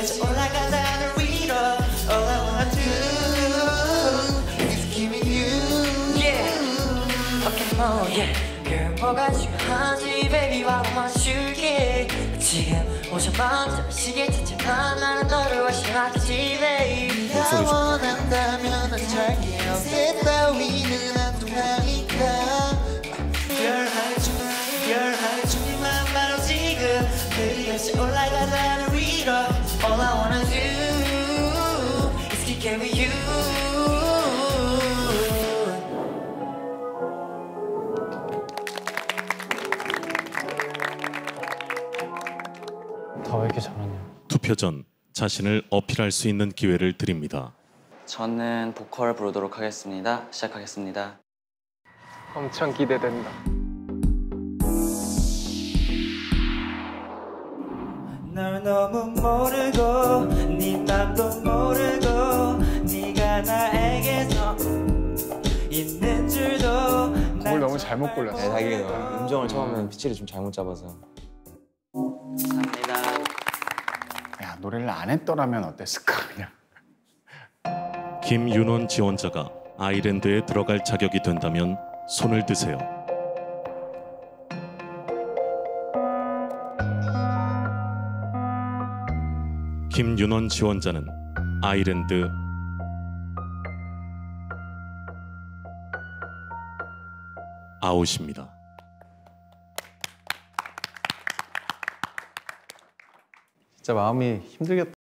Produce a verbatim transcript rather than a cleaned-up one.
다시 올라가자 하늘 위로 All I wanna do is giving you Yeah Okay more yeah Girl 뭐가 중요한지 baby 와봐 맞출게 지금 오셔 먼저 시계 찾지만 나는 너를 훨씬 아끼지 baby 네가 원한다면 난 잘게 어때 따위는 안 통하니까 별할 줄 별할 줄만 바로 지금 baby 다시 올라가자 하늘 위로 All I wanna do is keep getting with you 다 왜 이렇게 잘하냐. 투표 전 자신을 어필할 수 있는 기회를 드립니다. 저는 보컬 부르도록 하겠습니다. 시작하겠습니다. 엄청 기대된다. 널 너무 모르고 네 맘도 모르고 네가 나에게서 있는 줄도 곡을 너무 잘못 골랐어. 네, 자기 음정을 처음에 피치를 좀 잘못 잡아서. 감사합니다. 야, 노래를 안 했더라면 어땠을까 그냥. 김윤원 지원자가 아이랜드에 들어갈 자격이 된다면 손을 드세요. 김윤원 지원자는 아이랜드 아웃입니다. 진짜 마음이 힘들겠다.